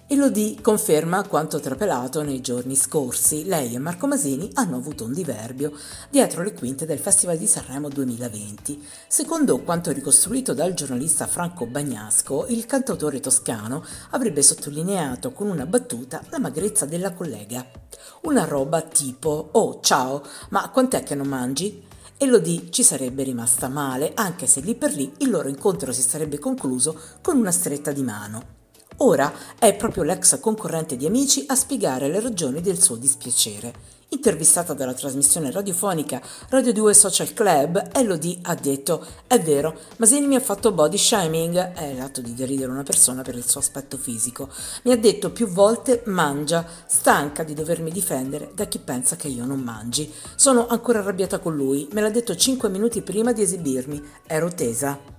Elodie conferma quanto trapelato nei giorni scorsi. Lei e Marco Masini hanno avuto un diverbio dietro le quinte del Festival di Sanremo 2020. Secondo quanto ricostruito dal giornalista Franco Bagnasco, il cantautore toscano avrebbe sottolineato con una battuta la magrezza della collega. Una roba tipo: "Oh, ciao, ma quant'è che non mangi?" Elodie ci sarebbe rimasta male, anche se lì per lì il loro incontro si sarebbe concluso con una stretta di mano. Ora è proprio l'ex concorrente di Amici a spiegare le ragioni del suo dispiacere. Intervistata dalla trasmissione radiofonica Radio 2 Social Club, Elodie ha detto: "È vero, Masini mi ha fatto body shaming", è l'atto di deridere una persona per il suo aspetto fisico. "Mi ha detto più volte mangia, stanca di dovermi difendere da chi pensa che io non mangi. Sono ancora arrabbiata con lui, me l'ha detto 5 minuti prima di esibirmi, ero tesa".